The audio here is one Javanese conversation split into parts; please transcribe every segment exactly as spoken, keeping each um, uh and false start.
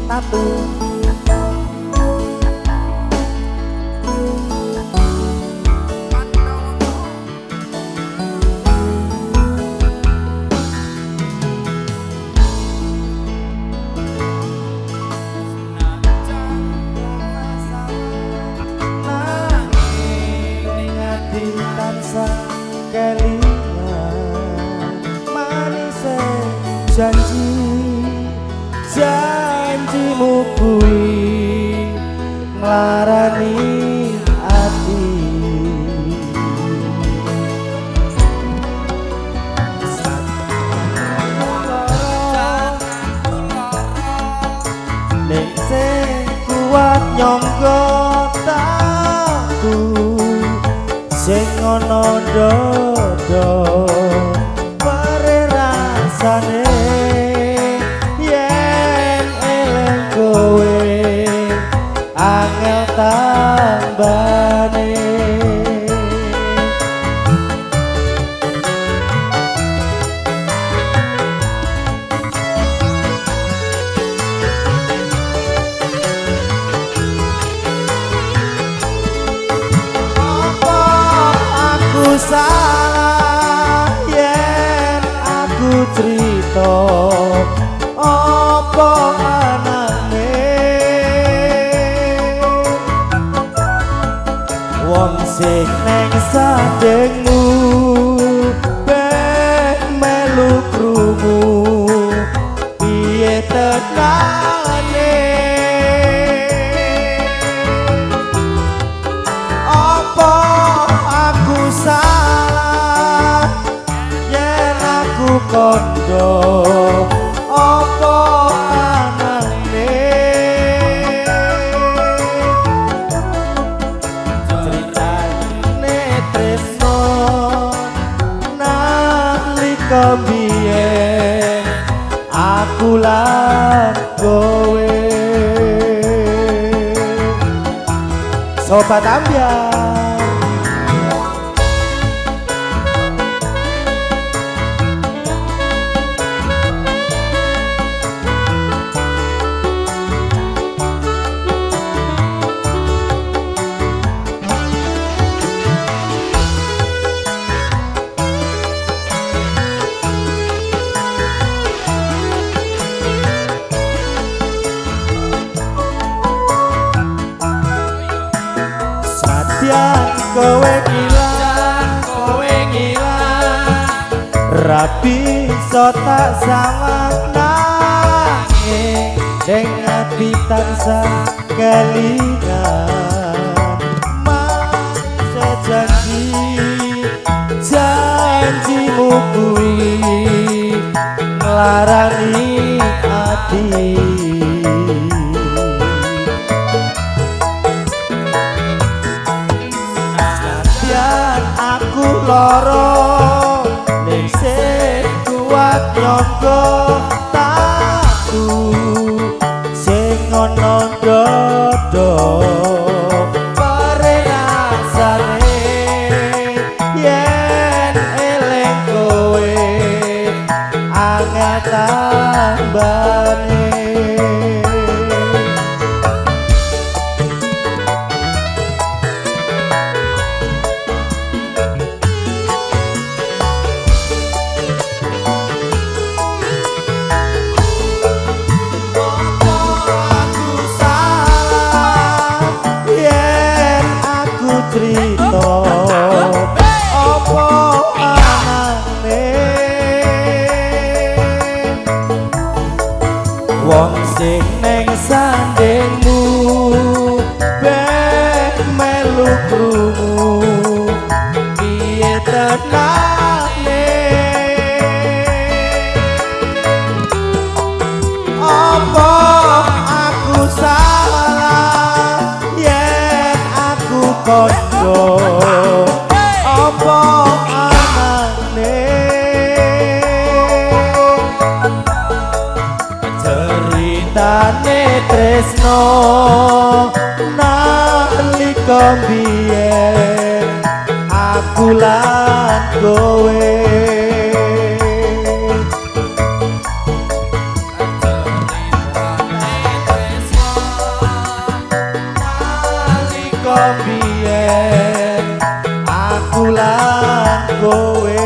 Tatu. Kelingan manis janji janjimu kuwi nglarani ati nek sing kuat nyangga taku sing ana dodo pare rasane yen eleng kowe angel tambane salah yen aku cerita apa anane wong sing neng sandengmu ben melu krungu piye tekane apa aku salah yen aku kondo apa anane ceritane tresno nalika biyen aku lan kowe Sobat Ambyar. Kowe ngilang, kowe ngilang, rapi so tak sawang nanging deng ati tansah kelingan manis janji janjimu kuwi nglarani ati aku loro ning sing kuat nyangga taku sing ana dodo pare rasane yen eleng kowe angel tambane cerita apa anane wong sing neng sandengmu ben melu krungu piye tenane apa aku salah yen aku kondo apa anane ceritane tresno nalika biyen aku lan kowe biyen aku lan kowe.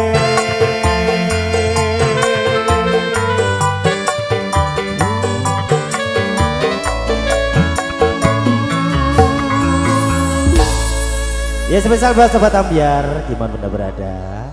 Ya spesial buat sobat ambiar dimana Anda berada.